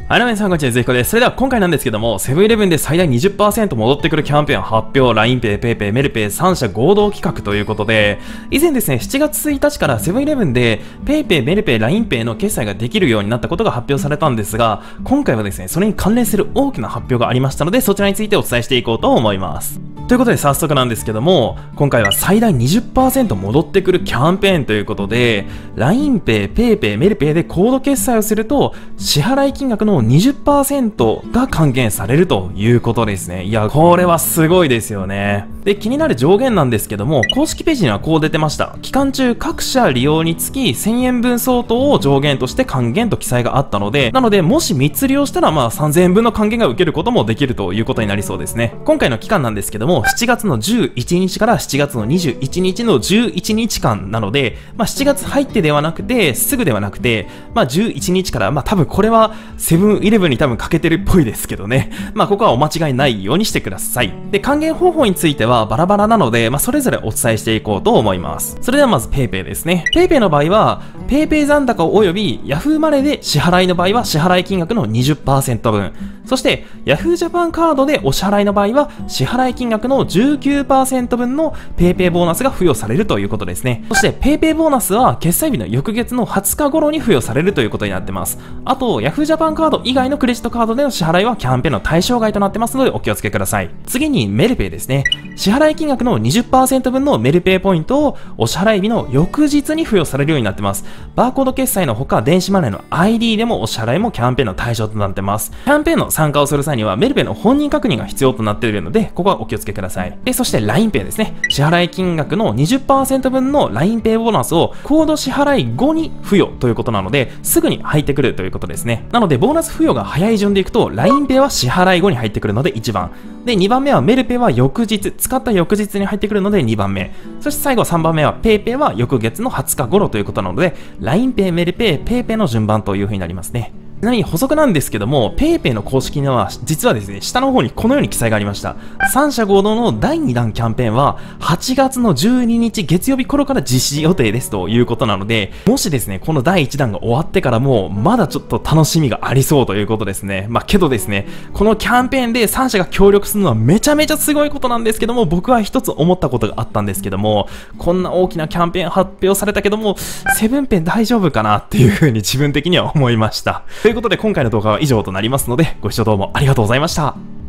はい、皆さんこんにちは、ぜひこです。それでは今回なんですけども、セブンイレブンで最大 20% 戻ってくるキャンペーン発表、LINEPay、PayPay、メルペイ3社合同企画ということで、以前ですね、7月1日からセブンイレブンで PayPay、メルペイ、LINEPay の決済ができるようになったことが発表されたんですが、今回はですね、それに関連する大きな発表がありましたので、そちらについてお伝えしていこうと思います。ということで早速なんですけども、今回は最大 20% 戻ってくるキャンペーンということで、LINEPay、PayPay、メルペイでコード決済をすると、支払い金額の 20% が還元されるということですね。いや、これはすごいですよね。で、気になる上限なんですけども、公式ページにはこう出てました。期間中各社利用につき1000円分相当を上限として還元と記載があったので、なので、もし3つ利用したら3000円分の還元が受けることもできるということになりそうですね。今回の期間なんですけども、7月の11日から7月の21日の11日間なので、7月入ってではなくて、すぐではなくて、11日から、多分これはセブンイレブンに多分欠けてるっぽいですけどね。ここはお間違いないようにしてください。で、還元方法についてはバラバラなので、それぞれお伝えしていこうと思います。それではまず PayPay ですね。PayPay の場合は、PayPay 残高及び Yahoo マネーで支払いの場合は支払い金額の 20% 分。そして Yahoo Japan カードでお支払いの場合は支払い金額の 19% 分の PayPay ボーナスが付与されるということですね。そして PayPay ボーナスは決済日の翌月の20日頃に付与されるということになってます。あと Yahoo Japan カード以外のクレジットカードでの支払いはキャンペーンの対象外となってますのでお気をつけください。次にメルペイですね。支払い金額の 20% 分のメルペイポイントをお支払い日の翌日に付与されるようになってます。バーコード決済のほか電子マネーの ID でもお支払いもキャンペーンの対象となってます。キャンペーンの参加をする際にはメルペイの本人確認が必要となっているので、ここはお気をつけください。で、そして LINEPay ですね。支払い金額の 20% 分の LINEPay ボーナスをコード支払い後に付与ということなので、すぐに入ってくるということですね。なので、ボーナス付与が早い順でいくと、LINEPay は支払い後に入ってくるので1番。で、2番目はメルペイは翌日、使った翌日に入ってくるので2番目。そして最後3番目は PayPay は翌月の20日頃ということなので、LINEPay、メルペイ、PayPay の順番という風になりますね。ちなみに補足なんですけども、PayPay の公式には、実はですね、下の方にこのように記載がありました。3社合同の第2弾キャンペーンは、8月の12日月曜日頃から実施予定ですということなので、もしですね、この第1弾が終わってからも、まだちょっと楽しみがありそうということですね。けどですね、このキャンペーンで3社が協力するのはめちゃめちゃすごいことなんですけども、僕は一つ思ったことがあったんですけども、こんな大きなキャンペーン発表されたけども、セブンペン大丈夫かなっていう風に自分的には思いました。ということで今回の動画は以上となりますので、ご視聴どうもありがとうございました。